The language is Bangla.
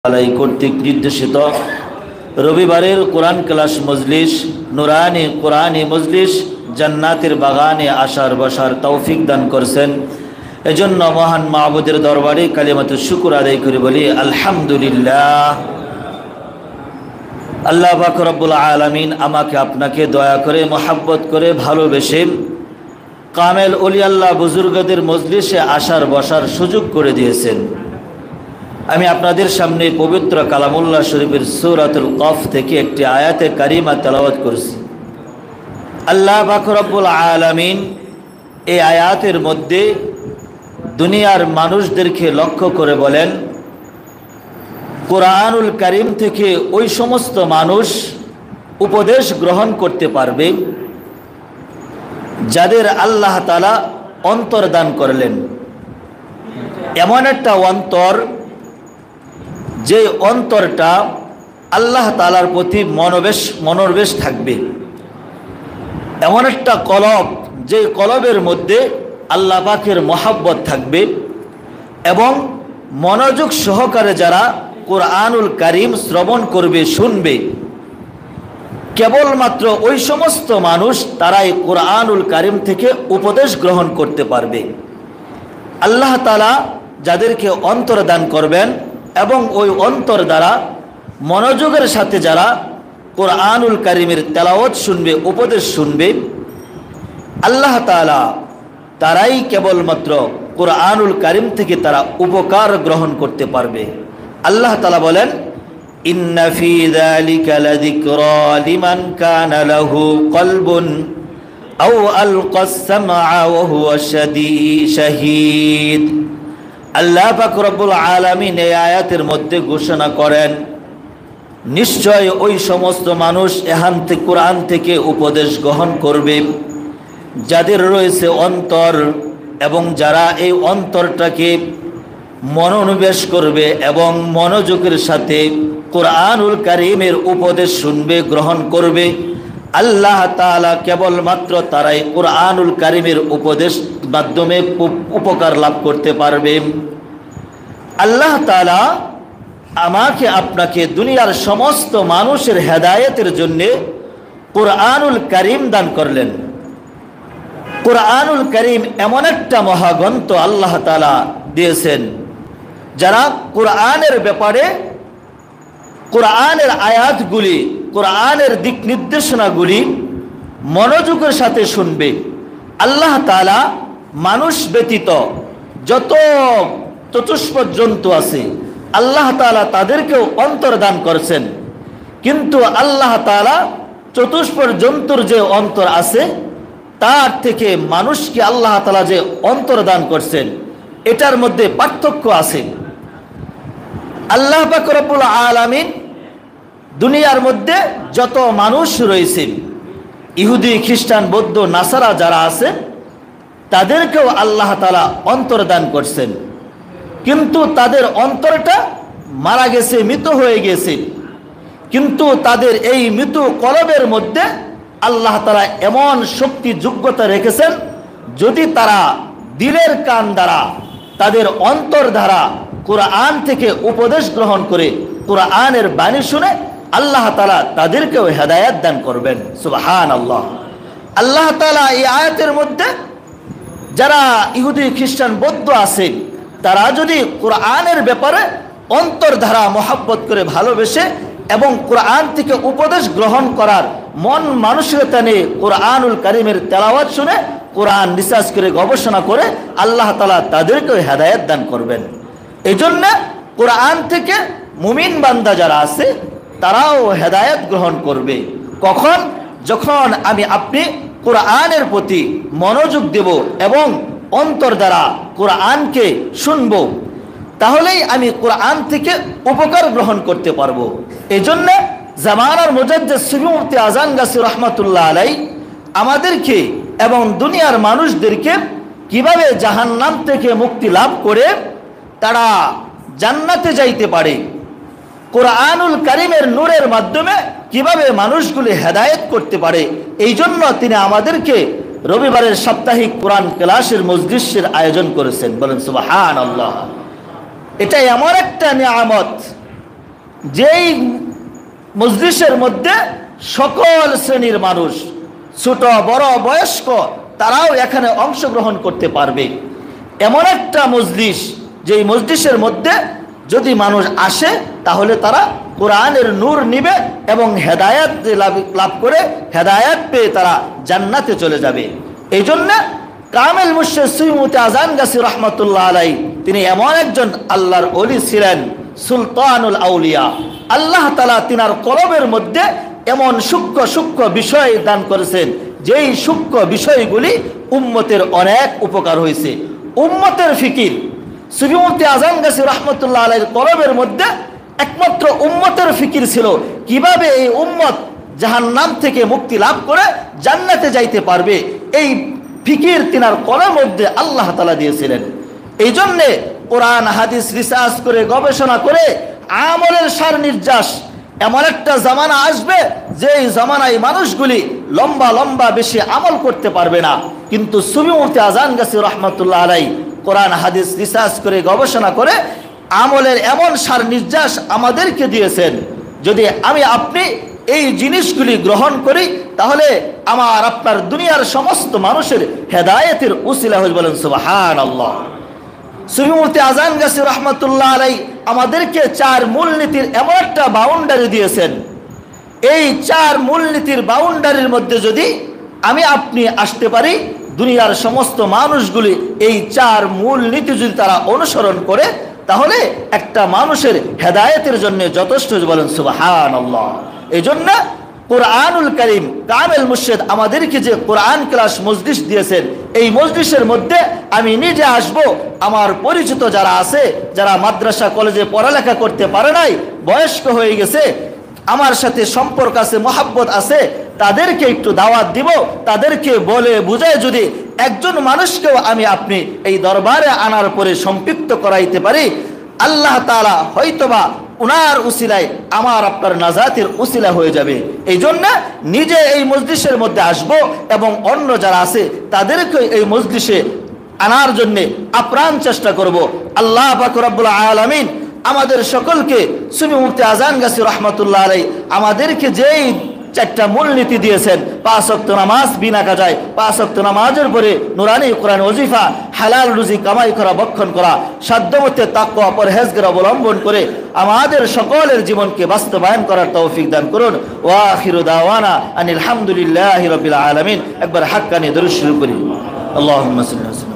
আলাই কর্তৃক নির্দেশিত রবিবারের কোরআন ক্লাস মজলিস নুরানি কোরআনী মজলিস জান্নাতের বাগানে আসার বসার তৌফিক দান করছেন। এজন্য মহান মাবুদের দরবারে কালিমাতু শুকর আদায় করে বলি আলহামদুলিল্লাহ। আল্লাহ পাক রব্বুল আলামিন আমাকে আপনাকে দয়া করে মহাব্বত করে ভালোবেসে কামেল ওলি আল্লাহ বুজুর্গদের মজলিসে আসার বসার সুযোগ করে দিয়েছেন। আমি আপনাদের সামনে পবিত্র কালামুল্লাহ শরীফের সূরাতুল কফ থেকে একটি আয়াতে কারিমা তেলাওয়াত করছি। আল্লাহ পাক রব্বুল আলামিন এই আয়াতের মধ্যে দুনিয়ার মানুষদেরকে লক্ষ্য করে বলেন, কোরআনুল কারীম থেকে ওই সমস্ত মানুষ উপদেশ গ্রহণ করতে পারবে যাদের আল্লাহ তাআলা অন্তর দান করলেন। এমন একটা অন্তর, যে অন্তরটা আল্লাহ তাআলার প্রতি মনোবেশ থাকবে। এমন একটা কলব, যে কলবের মধ্যে আল্লাহ পাকের মহাব্বত থাকবে এবং মনোযোগ সহকারে যারা কোরআনুল কারীম শ্রবণ করবে, শুনবে, কেবলমাত্র ওই সমস্ত মানুষ তারাই কোরআনুল কারীম থেকে উপদেশ গ্রহণ করতে পারবে। আল্লাহ তাআলা যাদেরকে অন্তর দান করবেন এবং ওই অন্তর দ্বারা মনোযোগের সাথে যারা কোরআনুল কারীমের তেলাওয়াত শুনবে, উপদেশ শুনবে, আল্লাহ তাআলা তারাই কেবলমাত্র কোরআনুল কারীম থেকে তারা উপকার গ্রহণ করতে পারবে। আল্লাহ তাআলা বলেন, ইন্না ফী যালিকা লাযিকরা লিমান কানা লাহু কলবুন আও আলকাস সামআ ওয়া হুয়া শাহীদ। আল্লাহ পাক রব্বুল আলামিন এই আয়াতের মধ্যে ঘোষণা করেন, নিশ্চয় ওই সমস্ত মানুষ এখান থেকে কোরআন থেকে উপদেশ গ্রহণ করবে যাদের রয়েছে অন্তর, এবং যারা এই অন্তরটাকে মনোনিবেশ করবে এবং মনোযোগের সাথে কোরআনুল কারীমের উপদেশ শুনবে, গ্রহণ করবে। আল্লাহ তাআলা কেবলমাত্র তারাই কোরআনুল কারীমের উপদেশ মাধ্যমে উপকার লাভ করতে পারবে। আল্লাহ তাআলা আমাকে আপনাকে দুনিয়ার সমস্ত মানুষের হেদায়েতের জন্যে কোরআনুল কারীম দান করলেন। কোরআনুল কারীম এমন একটা মহাগ্রন্থ আল্লাহ তাআলা দিয়েছেন, যারা কোরআনের ব্যাপারে, কোরআনের আয়াতগুলি, কোরআনের দিক নির্দেশনাগুলি মনোযোগের সাথে শুনবে। আল্লাহ তাআলা মানুষ ব্যতীত যত চতুষ্পদ জন্তু আছে আল্লাহ তাআলা তাদেরকেও অন্তর দান করছেন, কিন্তু আল্লাহ তাআলা চতুষ্পদ জন্তুর যে অন্তর আছে তার থেকে মানুষকে আল্লাহ তাআলা যে অন্তর দান করছেন এটার মধ্যে পার্থক্য আছে। আল্লাহ পাক রব্বুল আলামিন দুনিয়ার মধ্যে যত মানুষ রয়েছে, ইহুদি, খ্রিস্টান, বৌদ্ধ, নাসারা যারা আছে তাদেরকেও আল্লাহ তাআলা অন্তর দান করছেন, কিন্তু তাদের অন্তরটা মারা গেছে, মৃত হয়ে গেছে। কিন্তু তাদের এই মৃত কলবের মধ্যে আল্লাহ তাআলা এমন শক্তি, যোগ্যতা রেখেছেন, যদি তারা দিলের কান দ্বারা, তাদের অন্তর দ্বারা কোরআন থেকে উপদেশ গ্রহণ করে কোরআনের বাণী শুনে, আল্লাহ তাআলা তাদেরকেও হেদায়েত দান করবেন। সুবহানাল্লাহ। আল্লাহ তাআলা এই আয়াতের মধ্যে যারা ইহুদি, খ্রিস্টান, বৌদ্ধ আছে তারা যদি কোরআনের ব্যাপারে অন্তর দ্বারা মহব্বত করে ভালোবেসে এবং কোরআন থেকে উপদেশ গ্রহণ করার মন মানসিকতা নিয়ে কোরআনুল কারীমের তেলাওয়াত শুনে, কোরআন রিসার্চ করে, গবেষণা করে, আল্লাহ তাআলা তাদেরকেও হেদায়েত দান করবেন। এই জন্য কোরআন থেকে মুমিন বান্দা যারা আছে তারাও হেদায়েত গ্রহণ করবে। কখন? যখন আমি আপনি কোরআনের প্রতি মনোযোগ দেব এবং অন্তর দ্বারা কোরআনকে শুনব, তাহলেই আমি কোরআন থেকে উপকার গ্রহণ করতে পারবো। এই জন্য জামানার মুজাদ্দিদ সুফি মুফতি আযান গাছী রাহমাতুল্লাহ আলাইহি আমাদেরকে এবং দুনিয়ার মানুষদেরকে কিভাবে জাহান্নাম থেকে মুক্তি লাভ করে তারা জান্নাতে যাইতে পারে, কোরআনুল কারীমের নূরের মাধ্যমে কিভাবে মানুষগুলি হেদায়েত করতে পারে, এই জন্য তিনি আমাদেরকে রবিবারের সাপ্তাহিক কোরআন ক্লাসের মজলিসের আয়োজন করেছেন। বলেন সুবহানাল্লাহ। এটা এমন একটা নিয়ামত যেই মজলিসের মধ্যে সকল শ্রেণীর মানুষ, ছোট বড় বয়স্ক, তারাও এখানে অংশগ্রহণ করতে পারবে। এমন একটা মজলিস, যেই মজলিসের মধ্যে যদি মানুষ আসে তাহলে তারা কোরআনের নূর নিবে এবং হেদায়েত লাভ করে হেদায়েত পেয়ে তারা জান্নাতে চলে যাবে। এই জন্য কামেল মুর্শিদ সুফি মুফতি আজান গাছি রহমতুল্লাহ আলাইহি তিনি এমন একজন আল্লাহর ওলি ছিলেন, সুলতানুল আউলিয়া। আল্লাহ তাআলা তিনার কলবের মধ্যে এমন সূক্ষ্ম সূক্ষ্ম বিষয় দান করেছেন, যেই সূক্ষ্ম বিষয়গুলি উম্মতের অনেক উপকার হয়েছে। উম্মতের ফিকির সুফি মুফতি আজান গাছি রহমতুল্লাহ আলাইহির কলবের মধ্যে একমাত্র উম্মতের ফিকির ছিল, কিভাবে এই উম্মত জাহান্নাম থেকে মুক্তি লাভ করে জান্নাতে যাইতে পারবে। এই ফিকির তিনার কলমের মধ্যে আল্লাহ তাআলা দিয়েছিলেন। এই জন্যে কোরআন হাদিস রিসার্চ করে গবেষণা করে আমলের সার নির্যাস, এমন একটা জামানা আসবে যেই জামানায় মানুষগুলি লম্বা লম্বা বেশি আমল করতে পারবে না। কিন্তু সুফি মুফতি আজান গাছি রহমতুল্লাহ আলাইহি কোরআন হাদিস রিসার্চ করে গবেষণা করে আমলের এমন সার নির্যাস আমাদেরকে দিয়েছেন। যদি আমি আপনি এই জিনিসগুলি গ্রহণ করি তাহলে আমার আপনার দুনিয়ার সমস্ত মানুষের হেদায়েতের উসিলা হয়ে বলেন সুবহানাল্লাহ। সুফি মুফতি আজান গাছি রহমতুল্লাহ আলাইহি আমাদেরকে 4 মূলনীতির এমন একটা বাউন্ডারি দিয়েছেন। এই 4 মূলনীতির বাউন্ডারির মধ্যে যদি আমি আপনি আসতে পারি, দুনিয়ার সমস্ত মানুষগুলি এই 4 মূলনীতি যদি তারা অনুসরণ করে তাহলে একটা মানুষের হেদায়েতের জন্য যথেষ্ট বলেন সুবহানাল্লাহ। এই জন্য কোরআনুল কারীম কামেল মুর্শিদ আমাদেরকে যে কোরআন ক্লাস মজলিস দিয়েছেন, এই মজলিসের মধ্যে আমি নিজে আসব, আমার পরিচিত যারা আছে, যারা মাদ্রাসা কলেজে পড়ালেখা করতে পারে নাই, বয়স্ক হয়ে গেছে, আমার সাথে সম্পর্ক আছে, মহাব্বত আছে, তাদেরকে একটু দাওয়াত দিব। তাদেরকে বলে বুঝায় যদি একজন মানুষকেও আমি আপনি এই দরবারে আনার পরে সম্পৃক্ত করাইতে পারি, আল্লাহ তাআলা হয়তোবা উনার উসিলায় আমার আপনার নাজাতের উসিলা হয়ে যাবে। এই জন্য নিজে এই মজলিসের মধ্যে আসব এবং অন্য যারা আছে তাদেরকে এই মজলিসে আনার জন্য আপ্রাণ চেষ্টা করব। আল্লাহ পাক রব্বুল আলামিন আমাদের সকলকে সুফি মুফতি আজান গাছি রহমতুল্লাহ আলাইহি আমাদেরকে যেই 4টা মূলনীতি দিয়েছেন, 5 ওয়াক্ত নামাজ বিনা কাজায়, 5 ওয়াক্ত নামাজের পরে নুরানি কোরআন ওজিফা, হালাল রুজি কামাই করা, ভক্ষণ করা, সাধ্যমতে তাকওয়া পরহেজগার অবলম্বন করে আমাদের সকলের জীবনকে বাস্তবায়ন করার তৌফিক দান করুন। ওয়া আখিরু দাওয়ানা আনিল হামদুলিল্লাহি রাব্বিল আলামিন। একবার হাক্কানি দরুদ শুরু করি। আল্লাহুম্মা সাল্লি